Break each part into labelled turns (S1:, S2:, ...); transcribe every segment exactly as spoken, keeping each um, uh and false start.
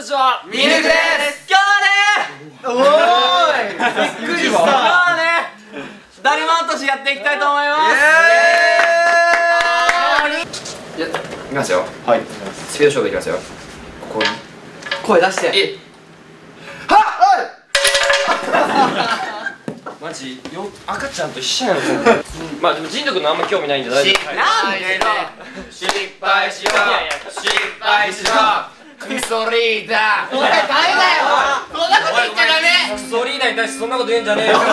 S1: ちは、ミルクです。今日はね、おーい、びっくりした。今日はね、だるま落としやっていきたいと思います。
S2: イエーイ。いきますよ。はい。スピード勝負いきますよ。ここに
S1: 声出して。え、
S2: はっ、
S1: マジよ、赤ちゃんと一緒やん。まあでも人力のあんま興味ないんじゃないですか。
S2: なんでだ。失敗しろ。失敗しろ。クソリーダー。お前ダメだよ。そんなこと言っちゃダメ。
S1: クソリーダーに対してそんなこと言うんじゃねえよ。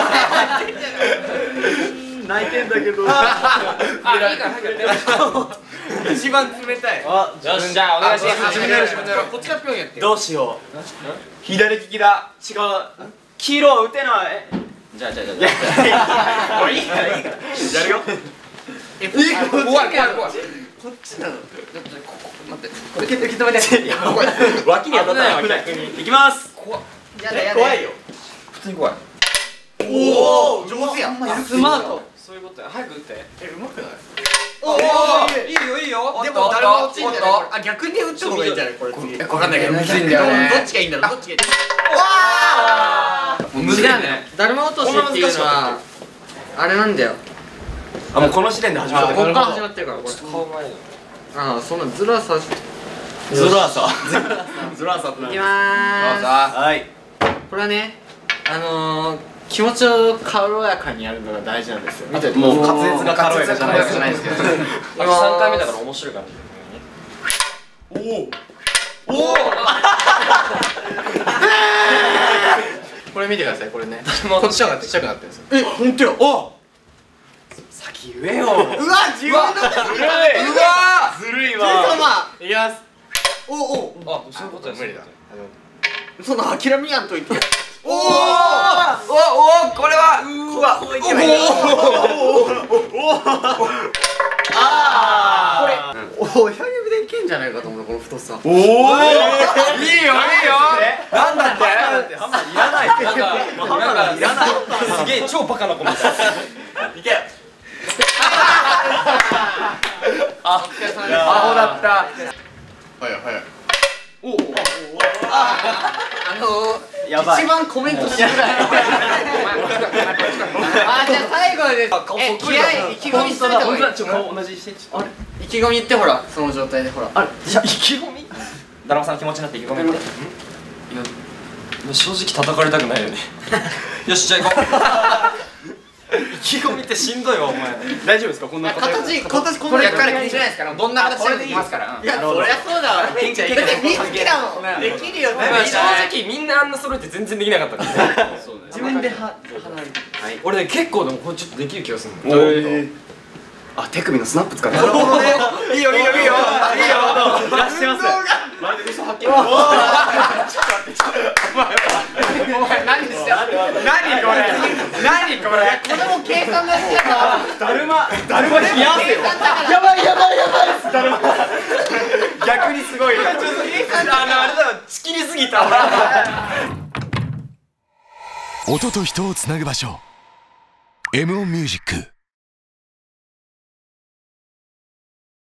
S2: 泣いてんだけど。
S1: あ、いいから早くやって。
S2: 一番冷たい。
S1: よし、じゃあお願いします。
S2: 自分でやろう、自分でやろう。こっちがピョンやって。
S1: どうしよう。
S2: 左利きだ。
S1: 違う。黄色は打てない。じゃあじゃあじゃあ。
S2: もういいからいいから。やるよ。え、怖い怖い怖い。こっちなの。待って。これ受け止めて。脇に当たったよ。逆に。
S1: いきます。
S2: 怖いよ。普通に怖い。おお、上手や。
S1: スマート。そういうことや。早く打って。
S2: え、うまくない？
S1: おお、いいよいいよ。
S2: でも誰も落ちんじゃない？あ、逆に打った方がいいんじゃないこれ次。わかんないけど。むずいんだよね。どっちがいいんだろう。どっちがいい？わあ。
S1: むずいね。
S3: だるま落としっていうのはあれなんだよ。
S1: あ、もうこの時点で始まってる。
S3: こっから始まってるからこれ。
S1: 顔前よ。
S3: ああ、そんなずらさし。
S1: ズラーサ。ズラーサって
S3: いきまーす。
S1: はい。
S3: これはね、あの気持ちを軽やかにやるのが大事なんですよ。見て
S1: もう滑舌が軽やかじゃないです
S2: ないですけど。
S1: 今さんかいめだから面白いから。おお。おお。
S2: これ見てください、これね。こっちの方がちっちゃくなってるんですよ。
S1: え、ほんとよ。お。先言えよ。うわ、
S2: 自分の手ずるい。うわ、
S1: ずるい
S2: わ。
S1: いきます。
S2: おお。
S1: あ、そういうことです。
S2: 無理だ。その諦めやんといて。おお。おお、これは。うわ、こういけばいい。おお。ああ。これ。おお、親指でいけんじゃないかと思うこの太さ。おお。いいよ、いいよ。なんだって。
S1: ハンマーいらない。ハンマーいらない。すげえ超バカな子みたい。いけ。あ、アホだった。
S2: 早い早い。おお。あの
S1: やばい。
S3: 一番コメントしづらい。あ、じゃあ最後です。え、気合い意気込みしといた方がいい。
S1: ちょ、顔同じして。あれ、
S3: 意気込み言ってほら、その状態でほら。
S1: あれ、じゃ意気込み？だるまさん気持ちになって意気込みって。いや、正直叩かれたくないよね。よし、じゃあ行こう。意気込みってしんどいわお前。大丈夫ですかこんな
S3: 形形こんな
S2: やから気にしないですからどんな形でもできますから。いやそりゃそうだわ。だってみんなできるよ。
S1: 正直みんなあんな揃えて全然できなかったからね。
S3: 自分では
S1: 俺ね結構でもこれちょっとできる気がするの。
S2: あ、手首のスナップ使って。
S1: なるほどね。
S2: いいよいいよいいよいいよ。
S1: いらっしゃいませ。
S2: まるで嘘発見。ちょっと待ってちょっと。お前何してんの？何これ？何これ？
S3: これも計算だしやな。
S1: だるまだるま冷やせよ。
S3: やばいやばいやばい。
S1: だるま。逆にすごい。あのあれだチキりすぎた。
S4: 音と人をつなぐ場所。エムオンミュージック。